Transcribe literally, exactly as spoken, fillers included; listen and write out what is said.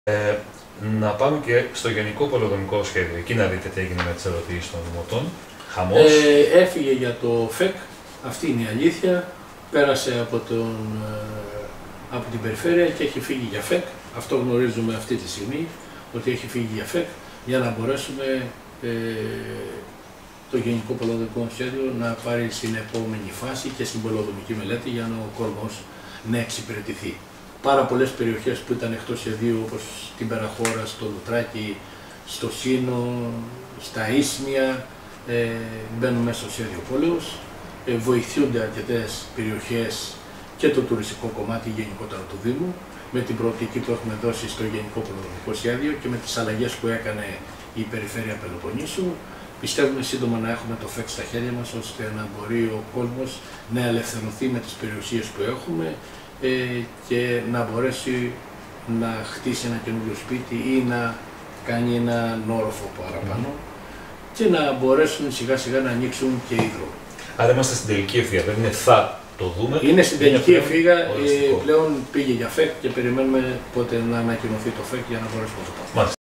Ε, να πάμε και στο γενικό πολεοδομικό σχέδιο. Εκεί να δείτε τι έγινε με τις ερωτήσεις των δημοτών. Χαμός. Ε, έφυγε για το ΦΕΚ, αυτή είναι η αλήθεια. Πέρασε από, τον, από την περιφέρεια και έχει φύγει για ΦΕΚ. Αυτό γνωρίζουμε αυτή τη στιγμή, ότι έχει φύγει για ΦΕΚ, για να μπορέσουμε ε, το Γενικό Πολεοδομικό Σχέδιο να πάρει στην επόμενη φάση και στην πολεοδομική μελέτη για να ο κόσμος να εξυπηρετηθεί. Πάρα πολλές περιοχές που ήταν εκτός σχεδίου, όπως την Περαχώρα, στο Λουτράκι, στο Σύνο, στα Ίσμια, ε, μπαίνουν μέσα στο σχέδιο πόλεως. Ε, βοηθούνται αρκετές περιοχές και το τουριστικό κομμάτι γενικότερα του Δήμου, με την προοπτική που έχουμε δώσει στο Γενικό Πολεοδομικό Σχέδιο και με τις αλλαγές που έκανε η Περιφέρεια Πελοποννήσου. Πιστεύουμε σύντομα να έχουμε το ΦΕΚ στα χέρια μας, ώστε να μπορεί ο κόσμος να ελευθερωθεί με τις περιουσίες που έχουμε ε, και να μπορέσει να χτίσει ένα καινούριο σπίτι ή να κάνει έναν όροφο παραπάνω mm. και να μπορέσουν σιγά σιγά να ανοίξουν και οι Άρα είμαστε στην τελική ευθεία, δεν είναι θα το δούμε. Είναι στην τελική ευθεία, πλέον πήγε για ΦΕΚ και περιμένουμε πότε να ανακοινωθεί το ΦΕΚ για να μπορέσουμε να το πάρουμε.